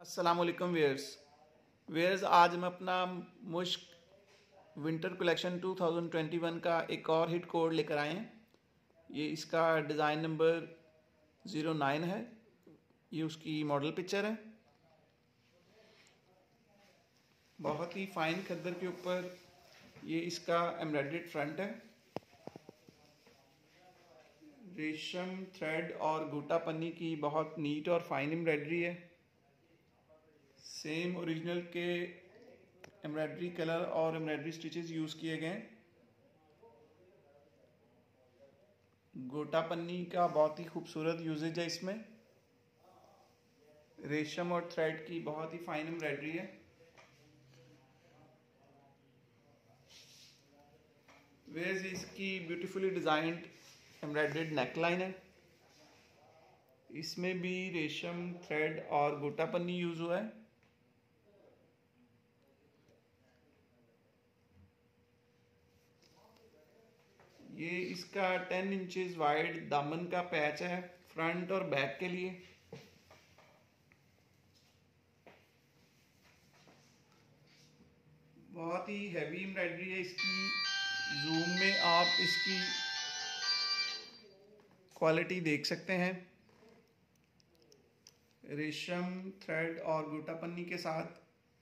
अस्सलामुअलैकुम वेयर्स। आज हम अपना मुश्क विंटर कलेक्शन 2021 का एक और हिट कोड लेकर आए हैं। ये इसका डिज़ाइन नंबर 09 है। ये उसकी मॉडल पिक्चर है। बहुत ही फाइन खद्दर के ऊपर ये इसका एम्ब्रॉयडर्ड फ्रंट है। रेशम थ्रेड और गोटा पन्नी की बहुत नीट और फाइन एम्ब्रॉयडरी है। सेम ओरिजिनल के एम्ब्रॉयडरी कलर और एम्ब्रॉयडरी स्टिचेस यूज़ किए गए। गोटा पन्नी का बहुत ही खूबसूरत यूजेज है इसमें। रेशम और थ्रेड की बहुत ही फाइन एम्ब्रॉयडरी है। वेज इसकी ब्यूटीफुली डिजाइंड एम्ब्रॉयडर्ड नेकलाइन है। इसमें भी रेशम थ्रेड और गोटा पन्नी यूज हुआ है। ये इसका 10 इंचेस वाइड दामन का पैच है फ्रंट और बैक के लिए। बहुत ही हैवी एम्ब्रॉयडरी है इसकी। जूम में आप इसकी क्वालिटी देख सकते हैं। रेशम थ्रेड और गोटा पन्नी के साथ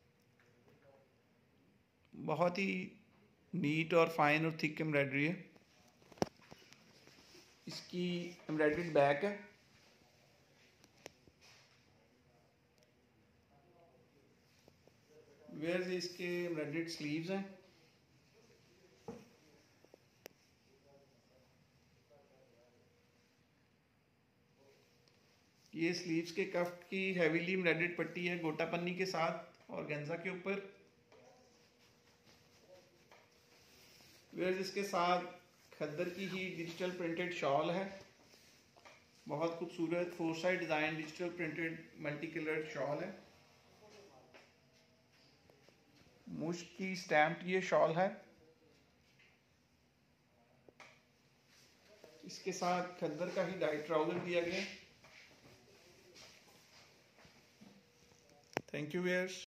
बहुत ही नीट और फाइन और थिक एम्ब्रॉयडरी है। इसकी एम्ब्रॉयडर्ड बैक है। वेयर्स इसके एम्ब्रॉयडर्ड स्लीव्स हैं। ये स्लीव्स के कफ की हैवीली एम्ब्रॉयडर्ड पट्टी है गोटा पन्नी के साथ और गेंजा के ऊपर। वेयर्स इसके साथ खद्दर की ही डिजिटल प्रिंटेड शॉल है। बहुत खूबसूरत 4 side design digital printed multi coloured shawl है। मुश्क की स्टैम्प ये शॉल है। इसके साथ खद्दर का ही डाइट ट्राउजर दिया गया। Thank you wears.